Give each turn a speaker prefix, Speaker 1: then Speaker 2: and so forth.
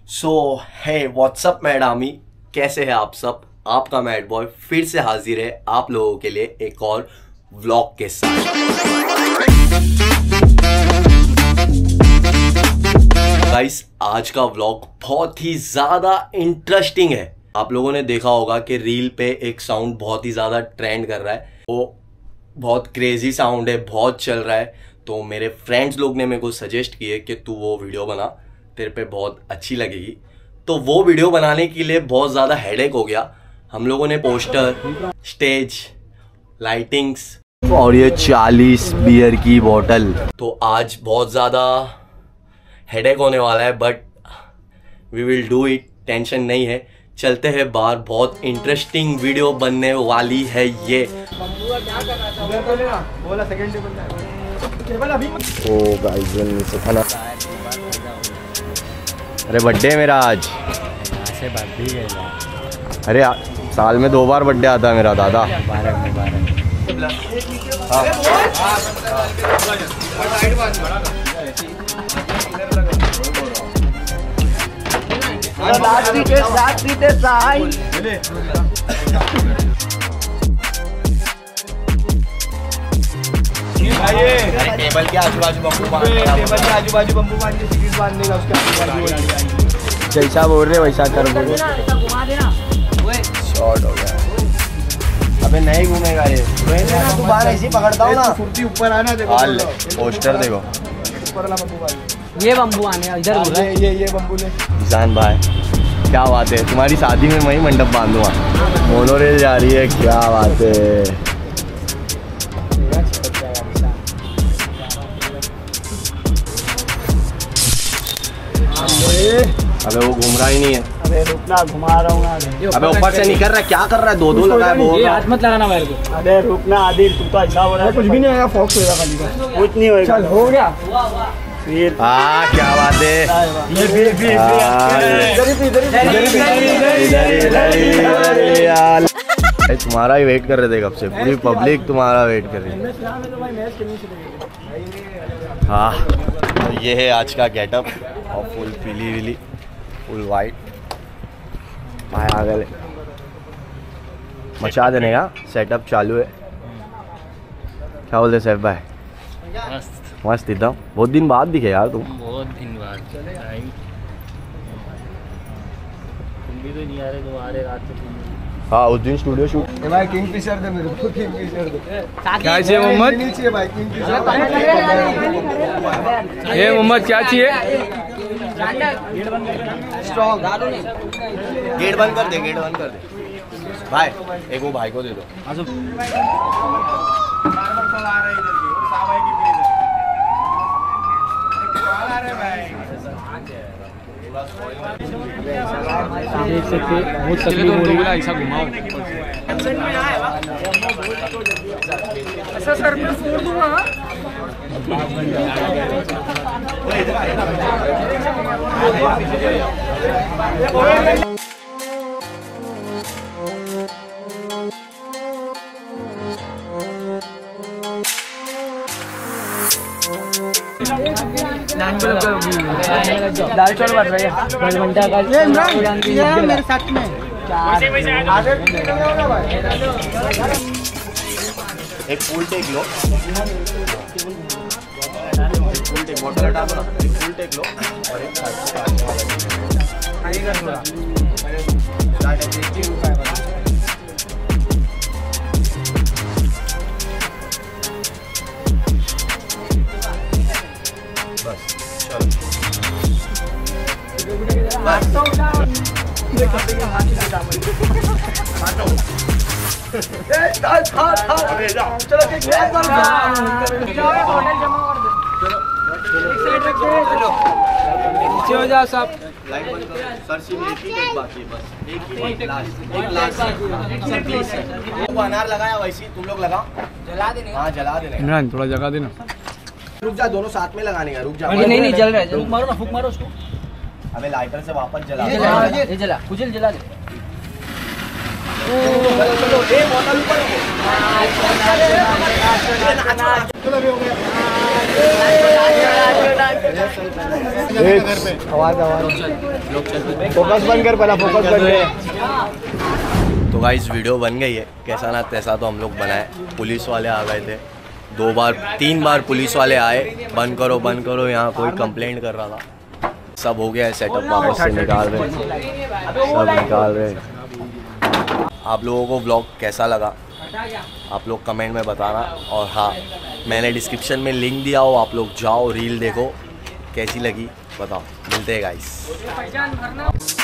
Speaker 1: सो है व्हाट्सअप मैडामी, कैसे हैं आप सब। आपका मैड बॉय फिर से हाजिर है आप लोगों के लिए एक और व्लॉग के साथ। गाइस, आज का व्लॉग बहुत ही ज्यादा इंटरेस्टिंग है। आप लोगों ने देखा होगा कि रील पे एक साउंड बहुत ही ज्यादा ट्रेंड कर रहा है, वो बहुत क्रेजी साउंड है, बहुत चल रहा है। तो मेरे फ्रेंड्स लोग ने मेरे को सजेस्ट किए कि तू वो वीडियो बना, तेरे पे बहुत अच्छी लगेगी। तो वो वीडियो बनाने के लिए बहुत ज़्यादा हेडेक हो गया। हम लोगों ने पोस्टर, स्टेज, लाइटिंग्स और ये 40 बियर की बोतल। तो आज बहुत ज़्यादा हेडेक होने वाला है, but we will do it, tension नहीं है। चलते हैं बाहर, बहुत इंटरेस्टिंग वीडियो बनने वाली है ये। ओ गाइस, खाना। अरे बर्थडे मेरा आज। अरे साल में 2 बार बर्थडे आता है मेरा दादा। टेबल के आजू बाजू बम्बू बांध, टेबल के आजू बाजू बम्बू बांध के सिगरेट बांध देगा उसके आजू। जैसा बोल रहे वैसा कर। शॉर्ट हो गया। अबे नहीं घूमेगा ये, तू बाहर ऐसे ही पकड़ता हूँ ना। फुर्ती ऊपर आना, देखो पोस्टर देखो ऊपर वाला बम्बू। ये बम्बू आने इधर बोल रहा है। ये बम्बू ले किसान भाई, क्या बात है। तुम्हारी शादी में मैं ही मंडप बांधूंगा। मोनोरेल जा रही है, क्या बात है। अबे वो घूम रहा ही नहीं है।
Speaker 2: अबे रुकना, घुमा रहा हूँ।
Speaker 1: अबे ऊपर से नहीं कर रहा, क्या कर रहा है। 2-2 लगाया वो।
Speaker 2: ये हाथ मत लगाना मेरे को। अबे रुकना आदिल, तू तो ऐसा हो रहा है। कुछ भी नहीं होगा, फॉक्स होगा खाली का, कुछ नहीं होगा। चल हो गया फिर।
Speaker 1: क्या बात है। तुम्हारा ही वेट कर रहे थे कब से, पूरी पब्लिक तुम्हारा वेट कर रही है। हाँ, तो ये है आज का गेटअप, और फुल पीली विली, फुल वाइट। भाई आ गए, मचा देने का सेटअप चालू है। क्या बोलते सैफ भाई? मस्त एकदम। बहुत दिन बाद दिखे यार तुम।
Speaker 3: बहुत दिन बाद। तुम भी तो नहीं आ रहे, तुम आ रहे रात से।
Speaker 1: हाँ, उस दिन स्टूडियो शूट।
Speaker 2: भाई किंगफिशर दे मेरे को, किंगफिशर दे।
Speaker 3: क्या चाहिए मोहम्मद?
Speaker 2: नीचे भाई किंगफिशर।
Speaker 3: ये मोहम्मद क्या चाहिए?
Speaker 2: स्ट्रॉन्ग।
Speaker 1: गेट बंद कर दे, गेट बंद कर दे भाई। एक वो भाई को दे दो।
Speaker 3: देख सकते बहुत तकलीफ हो रही है। ऐसा घुमाओ,
Speaker 2: ऐसा सर पे फोड़ दूंगा। दाल चावल बन रही है। ये मेरे साथ में
Speaker 1: एक फुल टेक लो, फुल टेक बॉटल हटा दो ना, एक फुल टेक लो और एक बस
Speaker 2: हो जाओ सब।
Speaker 1: लाइट बंद करो। सर सिर्फ एक ही टेक बाकी है, बस एक ही लास्ट, एक लास्ट सर प्लीज। वो अनार लगाया वैसे तुम लोग लगाओ, जला देने। हाँ जला देने।
Speaker 3: इमरान थोड़ा जगह देना।
Speaker 1: रुक जा, दोनों साथ में लगाने का। रुक जा।
Speaker 2: नहीं जल रहा है, फूक मारो ना, फूक मारो उसको।
Speaker 1: अबे लाइटर से वापस जला।
Speaker 2: ये जला, कुचल जला दे।
Speaker 1: चलो, बोतल ऊपर।
Speaker 2: चलो, हो गया। आवाज फोकस बंद कर, पहला फोकस बंद कर।
Speaker 1: तो गाइस वीडियो बन गई है, कैसा ना तैसा तो हम लोग बनाए। पुलिस वाले आ गए थे 3 बार पुलिस वाले आए, बंद करो, यहाँ कोई कंप्लेंट कर रहा था। सब हो गया है सेटअप, वापस से निकाल रहे, सब निकाल रहे। आप लोगों को व्लॉग कैसा लगा आप लोग कमेंट में बताना। और हाँ, मैंने डिस्क्रिप्शन में लिंक दिया हो, आप लोग जाओ रील देखो, कैसी लगी बताओ। मिलते हैं गाइस।